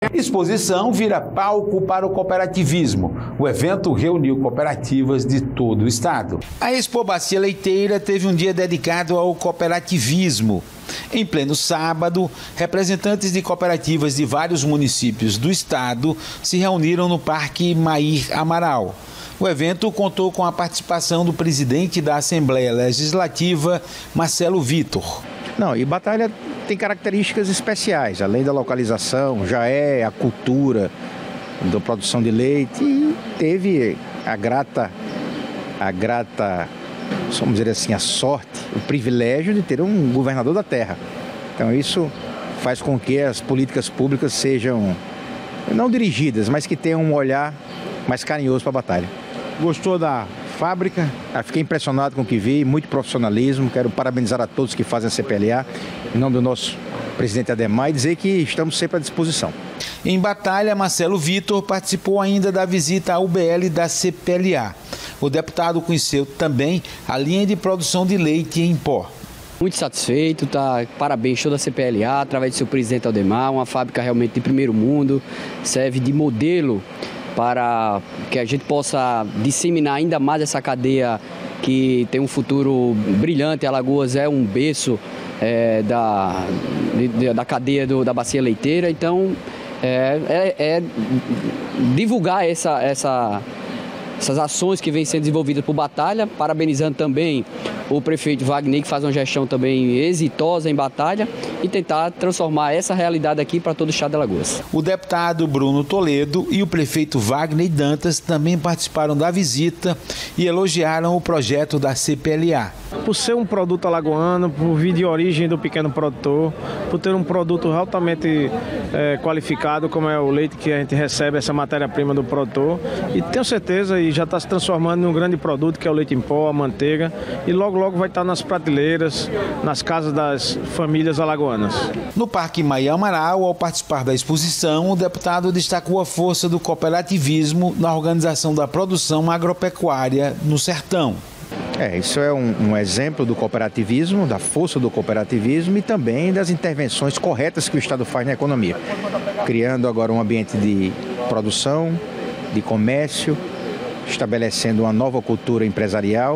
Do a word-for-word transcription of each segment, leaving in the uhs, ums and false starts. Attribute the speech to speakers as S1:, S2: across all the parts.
S1: Exposição vira palco para o cooperativismo. O evento reuniu cooperativas de todo o estado. A Expo Bacia Leiteira teve um dia dedicado ao cooperativismo. Em pleno sábado, representantes de cooperativas de vários municípios do estado se reuniram no Parque Mair Amaral. O evento contou com a participação do presidente da Assembleia Legislativa, Marcelo Vitor.
S2: Não, e Batalha tem características especiais, além da localização, já é a cultura da produção de leite e teve a grata, a grata, vamos dizer assim, a sorte, o privilégio de ter um governador da terra. Então isso faz com que as políticas públicas sejam, não dirigidas, mas que tenham um olhar mais carinhoso para a Batalha.
S3: Gostou da fábrica?
S2: Ah, fiquei impressionado com o que vi, muito profissionalismo. Quero parabenizar a todos que fazem a C P L A, em nome do nosso presidente Ademar, e dizer que estamos sempre à disposição.
S1: Em Batalha, Marcelo Vitor participou ainda da visita à U B L da C P L A. O deputado conheceu também a linha de produção de leite em pó.
S4: Muito satisfeito, tá? Parabéns toda a C P L A, através do seu presidente Ademar, uma fábrica realmente de primeiro mundo, serve de modelo para que a gente possa disseminar ainda mais essa cadeia que tem um futuro brilhante. Alagoas é um berço é, da, de, da cadeia do, da bacia leiteira, então é, é, é divulgar essa, essa, essas ações que vêm sendo desenvolvidas por Batalha, parabenizando também o prefeito Wagner, que faz uma gestão também exitosa em Batalha, e tentar transformar essa realidade aqui para todo o estado de Alagoas.
S1: O deputado Bruno Toledo e o prefeito Wagner Dantas também participaram da visita e elogiaram o projeto da C P L A.
S3: Por ser um produto alagoano, por vir de origem do pequeno produtor, por ter um produto altamente é, qualificado, como é o leite que a gente recebe, essa matéria-prima do produtor, e tenho certeza, e já está se transformando num grande produto, que é o leite em pó, a manteiga, e logo logo vai estar nas prateleiras, nas casas das famílias alagoanas.
S1: No Parque Mair Amaral, ao participar da exposição, o deputado destacou a força do cooperativismo na organização da produção agropecuária no sertão.
S2: É, isso é um, um exemplo do cooperativismo, da força do cooperativismo e também das intervenções corretas que o Estado faz na economia, criando agora um ambiente de produção, de comércio, estabelecendo uma nova cultura empresarial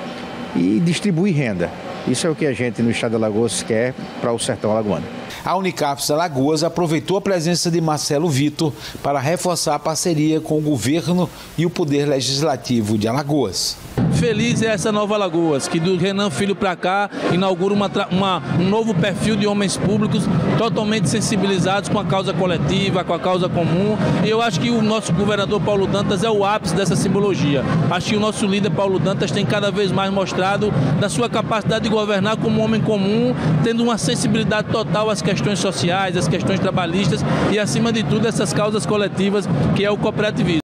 S2: e distribuir renda. Isso é o que a gente no estado de Alagoas quer para o sertão alagoano.
S1: A Unicapes Alagoas aproveitou a presença de Marcelo Vitor para reforçar a parceria com o governo e o Poder Legislativo de Alagoas.
S5: Feliz é essa nova Alagoas, que do Renan Filho para cá inaugura uma, uma, um novo perfil de homens públicos totalmente sensibilizados com a causa coletiva, com a causa comum. E eu acho que o nosso governador Paulo Dantas é o ápice dessa simbologia. Acho que o nosso líder Paulo Dantas tem cada vez mais mostrado da sua capacidade de governar como um homem comum, tendo uma sensibilidade total às questões sociais, às questões trabalhistas e, acima de tudo, essas causas coletivas que é o cooperativismo.